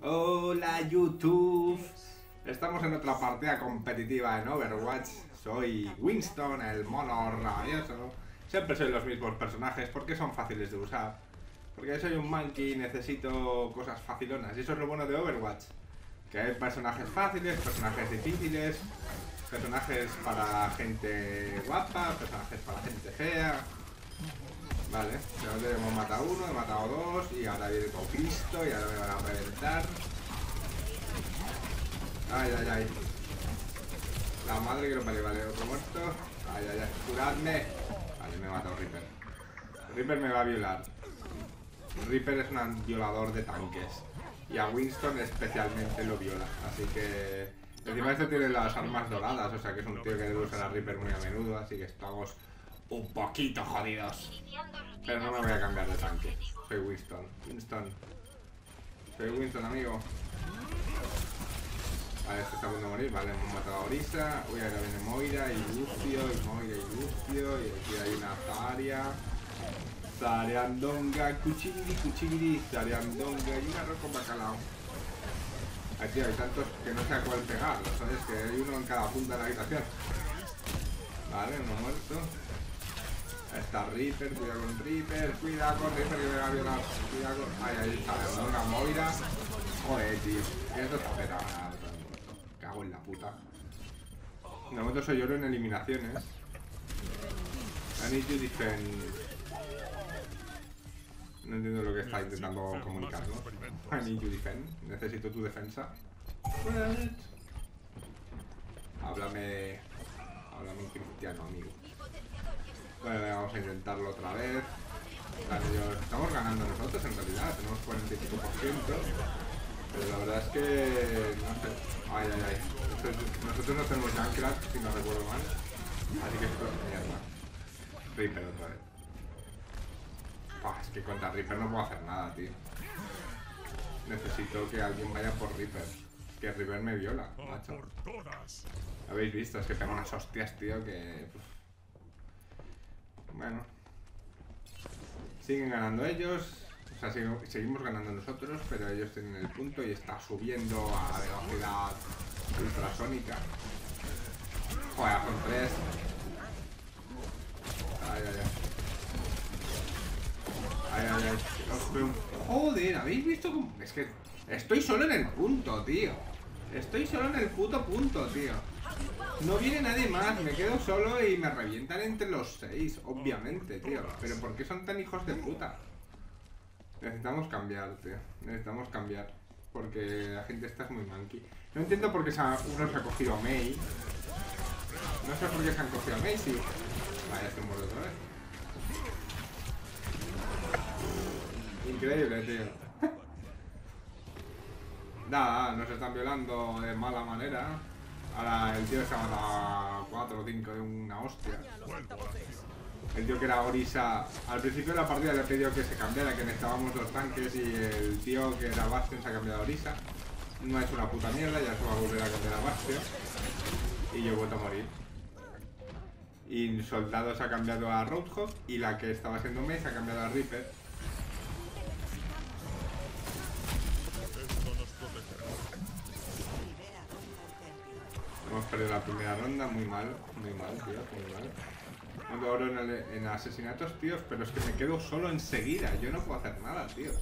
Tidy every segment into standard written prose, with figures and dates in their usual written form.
Hola YouTube, estamos en otra partida competitiva en Overwatch. Soy Winston, el mono rabioso. Siempre soy los mismos personajes porque son fáciles de usar. Porque soy un monkey y necesito cosas facilonas. Y eso es lo bueno de Overwatch, que hay personajes fáciles, personajes difíciles, personajes para gente guapa, personajes para gente fea. Vale, ya hemos matado uno, he matado dos y ahora viene con Cristo y ahora me van a reventar. Ay, ay, ay. La madre que lo parió, vale, otro muerto. Ay, ay, ay, curadme. Vale, me ha matado Reaper. Reaper me va a violar. Reaper es un violador de tanques. Y a Winston especialmente lo viola. Así que... Encima esto tiene las armas doradas, o sea que es un tío que debe usar a Reaper muy a menudo, así que estamos un poquito jodidos. Pero no me voy a cambiar de tanque. Soy Winston. Soy Winston, amigo. Vale, este está a punto de morir. Vale, hemos matado a Orisa. Uy, ahora viene Moira y Lucio. Y Moira y Lucio. Y aquí hay una Zarya. Zaryandonga, cuchigiri, Zaryandonga y un arroz con bacalao. Aquí hay tantos que no sé a cuál pegar. ¿Sabes? Que hay uno en cada punta de la habitación. Vale, uno muerto. Está Reaper, cuidado con Reaper, cuidado con Reaper que me va a violar, cuidado con... Ay, ahí está, una Moira. Joder, tío, esto está petado. Cago en la puta. De momento soy oro en eliminaciones. I need to defend. No entiendo lo que está intentando comunicar, ¿no? I need to defend. Necesito tu defensa. Háblame en cristiano, amigo. Vale, vamos a intentarlo otra vez. Vale, estamos ganando nosotros en realidad, tenemos 45%. Pero la verdad es que... no sé. Ay, ay, ay. Nosotros no tenemos Junkrat, si no recuerdo mal. Así que esto es mierda. Reaper otra vez. Es que contra Reaper no puedo hacer nada, tío. Necesito que alguien vaya por Reaper. Que Reaper me viola, macho. Habéis visto, es que tengo unas hostias, tío, que... Bueno, siguen ganando ellos, o sea, seguimos ganando nosotros, pero ellos tienen el punto y está subiendo a velocidad ultrasónica. Joder, son 3. Ay, ay, ay. Ay, ay, ay. Joder, ¿habéis visto cómo? Es que estoy solo en el punto, tío. Estoy solo en el puto punto, tío. No viene nadie más, me quedo solo y me revientan entre los 6, obviamente, tío. Pero ¿por qué son tan hijos de puta? Necesitamos cambiar, tío. Necesitamos cambiar. Porque la gente está muy manky. No entiendo por qué uno se ha cogido a Mei. No sé por qué se han cogido a Mei, sí. Vaya, estoy muerto otra vez. Increíble, tío. Nada, nos están violando de mala manera. Ahora el tío se ha matado a 4 o 5 de una hostia. El tío que era Orisa, al principio de la partida le he pedido que se cambiara, que necesitábamos los tanques, y el tío que era Bastion se ha cambiado a Orisa. No ha hecho una puta mierda, ya se va a volver a cambiar a Bastion. Y yo he vuelto a morir. Y Soldado se ha cambiado a Roadhog y la que estaba siendo Mei se ha cambiado a Reaper. Hemos perdido la primera ronda, muy mal, tío, muy mal. No oro en asesinatos, tíos, pero es que me quedo solo enseguida, yo no puedo hacer nada, tíos.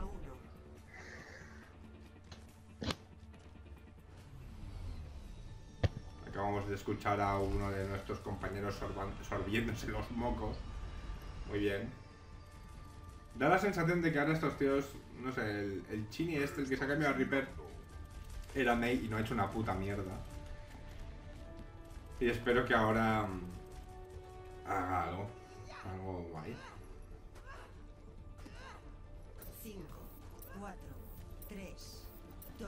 Acabamos de escuchar a uno de nuestros compañeros sorbiéndose los mocos. Muy bien. Da la sensación de que ahora estos tíos, no sé, el Chini este, el que se ha cambiado a Reaper, era Mei y no ha hecho una puta mierda. Y espero que ahora haga algo guay. 5, 4, 3, 2,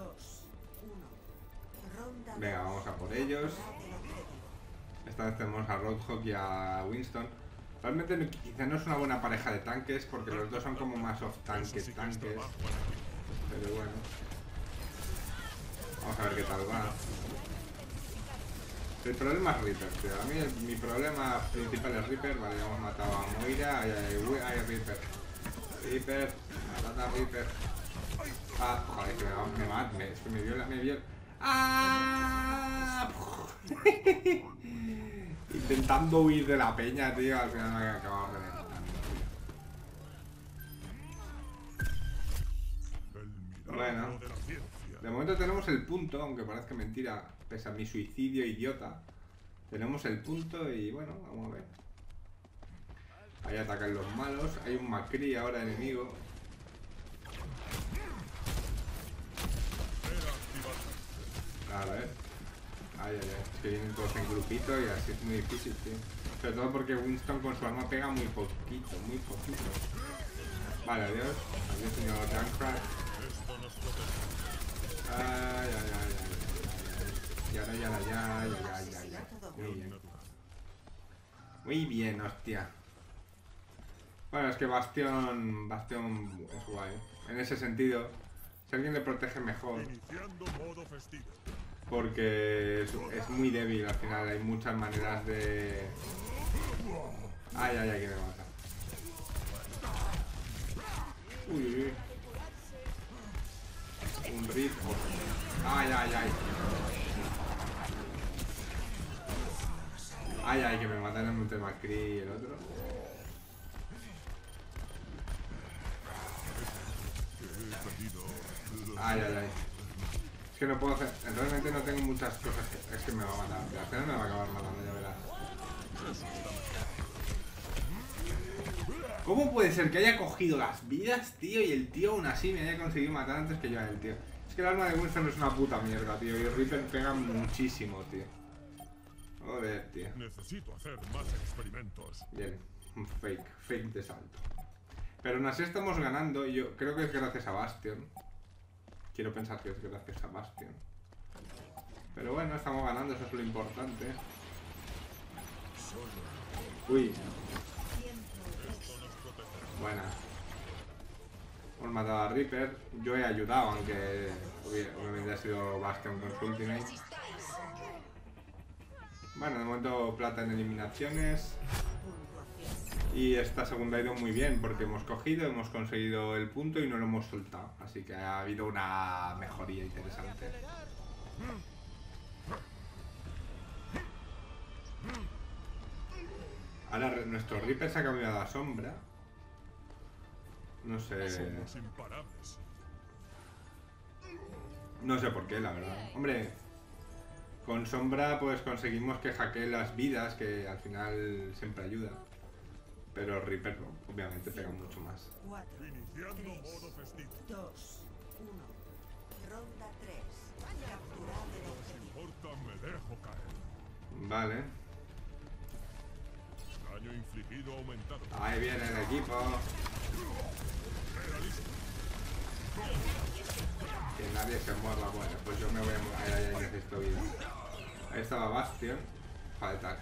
1. Ronda. Venga, vamos a por ellos. Esta vez tenemos a Roadhog y a Winston. Realmente quizá no es una buena pareja de tanques porque los dos son como más off tanques. Pero bueno. Vamos a ver qué tal va. El problema es Reaper, tío. A mí mi problema principal es Reaper. Vale, ya hemos matado a Moira. Ay, Reaper. Reaper, matad a Reaper. Ah, joder, que es que me viola, ¡Ah! Intentando huir de la peña, tío, al final me he acabado reventando, tío. Bueno, de momento tenemos el punto, aunque parezca mentira, pese a mi suicidio idiota. Tenemos el punto y bueno, vamos a ver. Ahí atacan los malos, hay un Macri ahora enemigo. A ver. Ay, ay, ay. Es que vienen todos en grupito y así es muy difícil, tío. Sobre todo porque Winston con su arma pega muy poquito, muy poquito. Vale, adiós. Adiós, señor Junkrat. Ay, ay, ay, ay, ay. Ya. Muy bien. Muy bien, hostia. Bueno, es que Bastion es guay. En ese sentido, si alguien le protege mejor. Porque es muy débil al final, hay muchas maneras de... Ay, ay, ay, que me mata. Uy. Un riff. Ay, ay, ay. Ay, ay, que me matan el Multimacri y el otro. Ay, ay, ay. Es que no puedo hacer... Realmente no tengo muchas cosas que... Es que me va a matar. Al final me va a acabar matando, ya verás. ¿Cómo puede ser que haya cogido las vidas, tío? Y el tío aún así me haya conseguido matar antes que yo a él, tío. Es que el arma de Winston es una puta mierda, tío. Y el Reaper pega muchísimo, tío. Joder, tío. Necesito hacer más experimentos. Bien. Un fake de salto. Pero aún así estamos ganando y yo creo que es gracias a Bastion. Quiero pensar que es gracias a Bastion. Pero bueno, estamos ganando, eso es lo importante. Uy. Buena. Hemos matado a Reaper. Yo he ayudado, aunque obviamente ha sido Bastion con su ultimate. Bueno, de momento plata en eliminaciones. Y esta segunda ha ido muy bien porque hemos conseguido el punto y no lo hemos soltado. Así que ha habido una mejoría interesante. Ahora nuestro Reaper se ha cambiado a sombra. No sé. No sé por qué, la verdad. Hombre, con sombra pues conseguimos que hackee las vidas, que al final siempre ayuda. Pero Reaper no, obviamente pega mucho más. 4, 3, 2, 1. Ronda 3. Capturad el objetivo. Me dejo caer. Vale. Daño infligido aumentado. Ahí viene el equipo. Que nadie se mueva. Bueno, pues yo me voy a mover. Ahí necesito vida. Ahí estaba Bastion. Falta.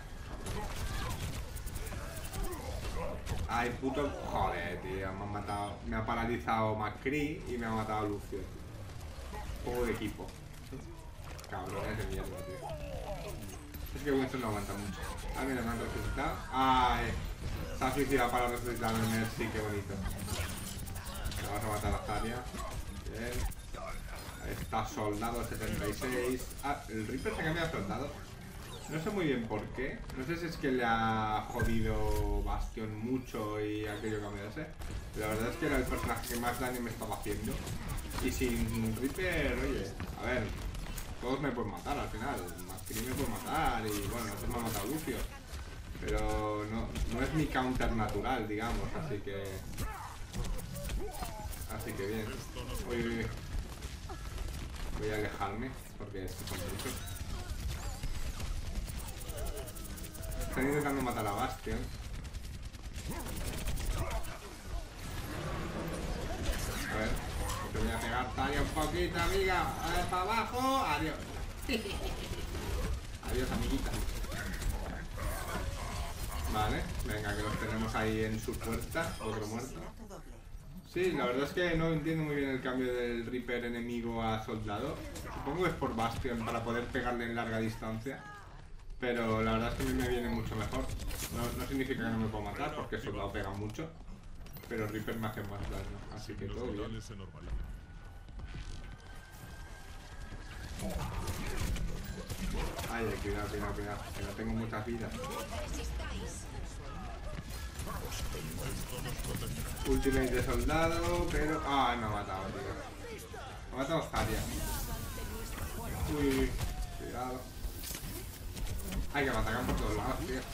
Ay, puto... Joder, tío, me han matado... Me ha paralizado Macri y me ha matado Lucio, tío. Juego de equipo. Cabrones de mierda, tío. Es que Winston no aguanta mucho. Ah, mira, me han resucitado. Ay, se ha suicidado para resucitar el Mercy, qué bonito. Me vamos a matar a Zarya. Bien. Ahí está, soldado 76. Ah, el Reaper se ha cambiado a soldado. No sé muy bien por qué. No sé si es que le ha jodido Bastion mucho y ha querido cambiarse. Pero la verdad es que era el personaje que más daño me estaba haciendo. Y sin Reaper, oye, a ver, todos me pueden matar al final. Macri me puede matar y bueno, nosotros me ha matado Lucio. Pero no es mi counter natural, digamos, así que... Así que bien. Uy. Voy a alejarme porque estoy con muchos. Están intentando matar a Bastion. A ver, te voy a pegar Zarya un poquito, amiga. A ver, para abajo. Adiós. Adiós, amiguita. Vale, venga, que los tenemos ahí en su puerta. Otro muerto. Sí, la verdad es que no entiendo muy bien el cambio del Reaper enemigo a soldado. Supongo que es por Bastion para poder pegarle en larga distancia. Pero la verdad es que a mí me viene mucho mejor. No significa que no me pueda matar porque el soldado pega mucho. Pero Reaper me hace más daño, así que todo bien. Ay, cuidado, cuidado, cuidado. Que no tengo muchas vidas. Ultimate de soldado, pero... Ah, no ha matado, tío. Me ha matado Zarya. Uy, cuidado. Hay que me atacan por todos lados, tío.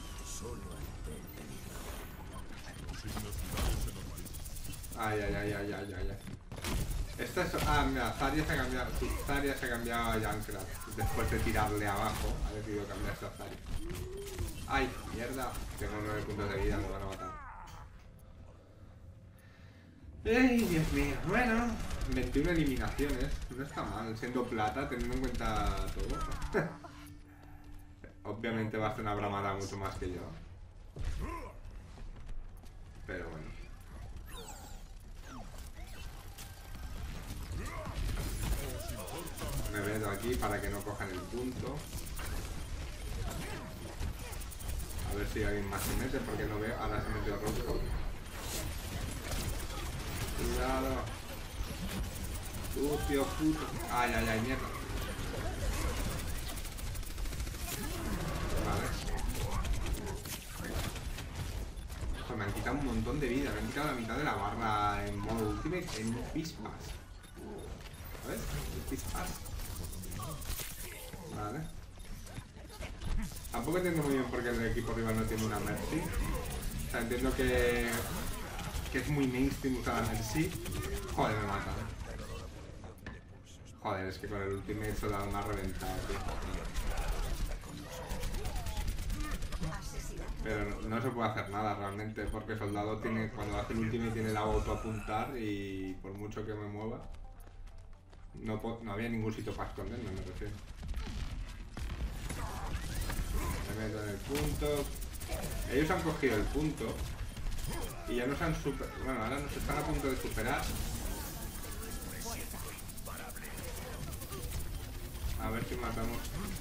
Ay, ay, ay, ay, ay, ay. Esta es... Ah, mira, Zarya se ha cambiado. Sí, Zarya se ha cambiado a Junkrat. Después de tirarle abajo, ha decidido cambiarse a Zarya. Ay, mierda. Tengo 9 puntos de vida, me van a matar. Ay, Dios mío. Bueno, 21 eliminaciones. No está mal, siendo plata, teniendo en cuenta todo. Obviamente va a ser una bramada mucho más que yo. Pero bueno. Me meto aquí para que no cojan el punto. A ver si alguien más se mete, porque no veo. Ahora se metió Rosco. Cuidado. Tío puto. Ay, ay, ay, mierda. Vale. Pues me han quitado un montón de vida. Me han quitado la mitad de la barra en modo ultimate en pispas. ¿Sabes? Pispas. Vale. Tampoco entiendo muy bien por qué el equipo rival no tiene una Mercy. O sea, entiendo que es muy mainstream usar la Mercy. Joder, me matan. Joder, es que con el ultimate soldado me ha reventado, tío. Pero no se puede hacer nada realmente, porque soldado tiene, cuando hace el ultimate tiene el auto apuntar y por mucho que me mueva, no había ningún sitio para esconderme, me refiero. Me meto en el punto. Ellos han cogido el punto y ya nos han superado. Bueno, ahora nos están a punto de superar. A ver si matamos.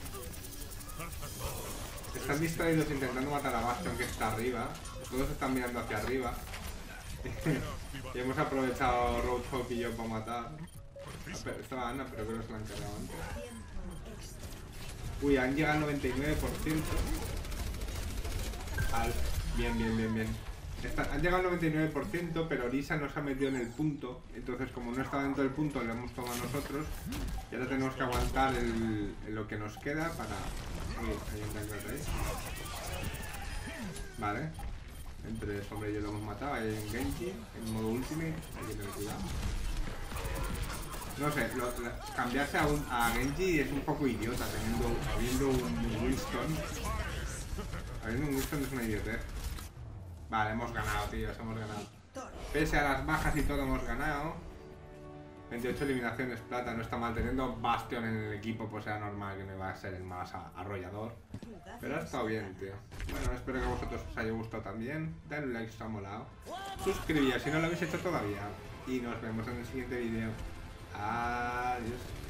Están distraídos intentando matar a Bastion, que está arriba. Todos están mirando hacia arriba. Y hemos aprovechado Roadhog y yo para matar. Estaba Ana, pero creo que se la han cargado antes. Uy, han llegado al 99%. Bien, bien, bien, bien. Han llegado al 99%, pero Orisa no se ha metido en el punto. Entonces, como no está dentro del punto, lo hemos tomado nosotros. Y ahora tenemos que aguantar lo que nos queda para... Uy, hay un tanque ahí. Vale. Entre Sombra y yo lo hemos matado. Hay un Genji en modo ultimate. Hay que tener cuidado. No sé, cambiarse a Genji es un poco idiota, habiendo un Winston. Habiendo un Winston es una idiotez. Vale, hemos ganado, tíos, hemos ganado. Pese a las bajas y todo, hemos ganado. 28 eliminaciones, plata, no está mal. Teniendo Bastion en el equipo, pues era normal que no iba a ser el más arrollador. Pero ha estado bien, tío. Bueno, espero que a vosotros os haya gustado también. Dale un like si os ha molado. Suscribíos si no lo habéis hecho todavía. Y nos vemos en el siguiente vídeo. Adiós.